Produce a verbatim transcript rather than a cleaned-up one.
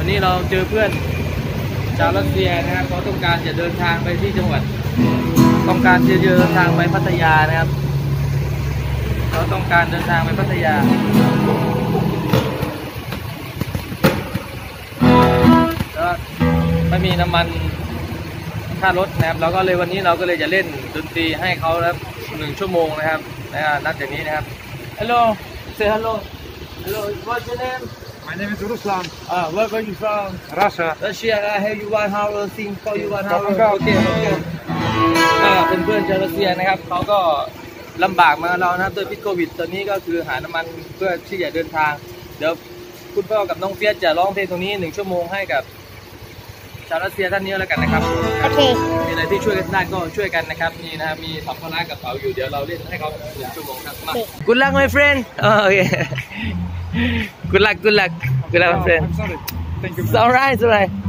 วันนี้เราเจอเพื่อนชาวรัสเซียนะครับเขาต้องการจะเดินทางไปที่จังหวัดต้องการจะเดินทางไปพัทยานะครับเขาต้องการเดินทางไปพัทยาแล้วไม่มีน้ำมันค่ารถนะครับเราก็เลยวันนี้เราก็เลยจะเล่นดนตรีให้เขาแล้วหนึ่งชั่วโมงนะครับนัดจากนี้นะครับ Hello say hello hello what's your name My name is Ruslan. Ah, where are you from? Russia. Russia. I have you one hour sing for you one hour. Come on, come. โอเคโอเคอ่าเป็นเพื่อนชาวรัสเซียนะครับเขาก็ลำบากมาเรานะครับโดยพิษโควิดตอนนี้ก็คือหาน้ำมันเพื่อที่จะเดินทางเดี๋ยวคุณพ่อกับน้องเฟียสจะร้องเพลงตรงนี้หนึ่งชั่วโมงให้กับชาวรัสเซียท่านนี้แล้วกันนะครับโอเคมีอะไรที่ช่วยกันได้ก็ช่วยกันนะครับนี่นะครับมีสัมภาระกับเขาอยู่เดี๋ยวเราเล่นให้เขาหนึ่งชั่วโมงครับมา Good luck my friend โอเค Good luck Good luck Good luck my friend I'm sorry. Thank you. It's alright It's alright